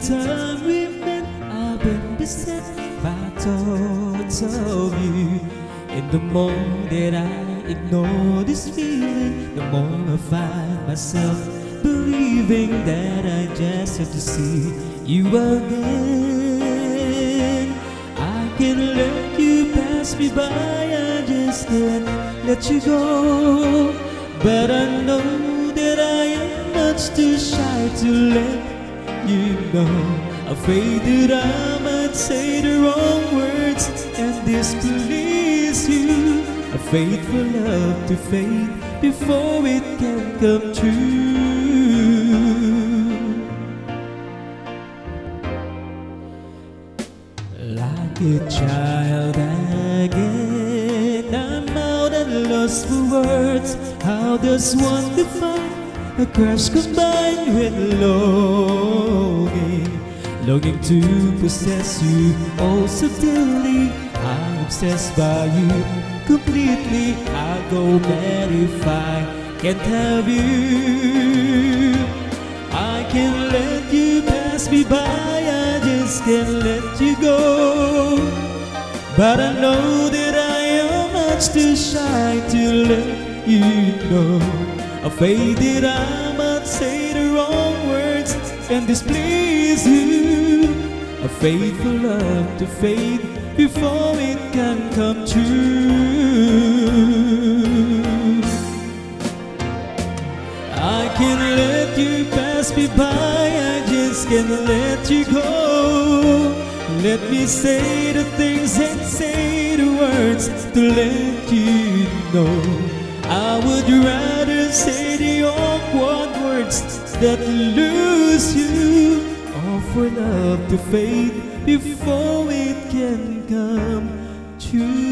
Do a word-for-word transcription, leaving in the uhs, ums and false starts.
time we met, I've been beset by thoughts of you. And the more that I ignore this feeling, the more I find myself believing that I just have to see you again. I can't let you pass me by, I just can't let you go. But I know that I am much too shy to let you know. Afraid that I might say the wrong words and displease you. Afraid for love to fade before it can come true. Like a child again, I'm out and lost for words. How does one define a crush combined with longing? Longing to possess you oh so dearly. I'm obsessed by you completely. I'll go mad if I can't have you. I can't let you pass me by, I just can't let you go. But I know that I am much too shy to let you know. Afraid that I might say the wrong words and displease you. Afraid for love to fade before it can come true. I can't let you pass me by, I just can't let you go. Let me say the things and say the words to let you know. I would rather say the awkward words that lose you, or for love to fade before it can come true.